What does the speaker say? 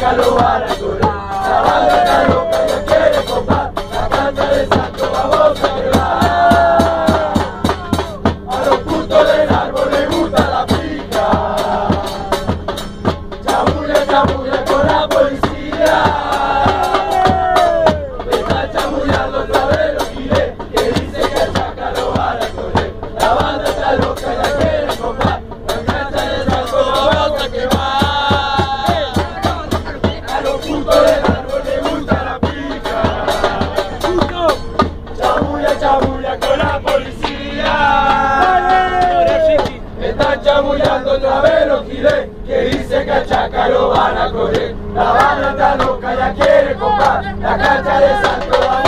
chaca lo van a correr. La banda está loca, ya quiere comprar la cancha de Santo, vamos a quebrar. A los putos del árbol les gusta la pica. Chamulla, chamulla con la policía. Me están chamullando otra vez los giles que dicen que el chaca lo van a correr. La banda está loca, ya quiere comprar la cancha de Santo, vamos a quemar. A los putos del árbol les gusta la pica. Chamulla, chamulla con la policía. Me están chamullando otra vez los giles que dicen que al chaca lo van a correr. La banda está loca, ya quiere comprar la cancha de Santo.